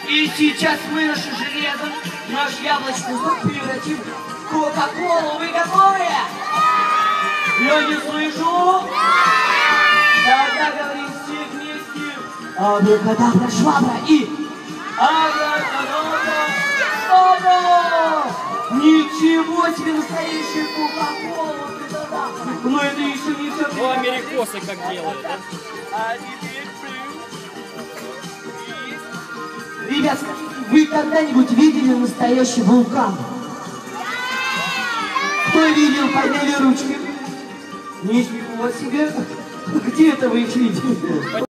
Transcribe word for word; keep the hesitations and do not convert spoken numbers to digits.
И сейчас мы наше железо, наш яблочный сок превратим в кока-колу. Вы готовы? Я не слышу. Тогда говорим все вместе. Абракадабра, швабра и... Абракадабра, швабра! Ничего себе, настоящая кока-кола! Но это еще не все. Ну, америкосы как делают, да? А теперь ребят, вы когда-нибудь видели настоящий вулкан? Кто видел, подняли ручки. Ничего себе. Где это вы их видели?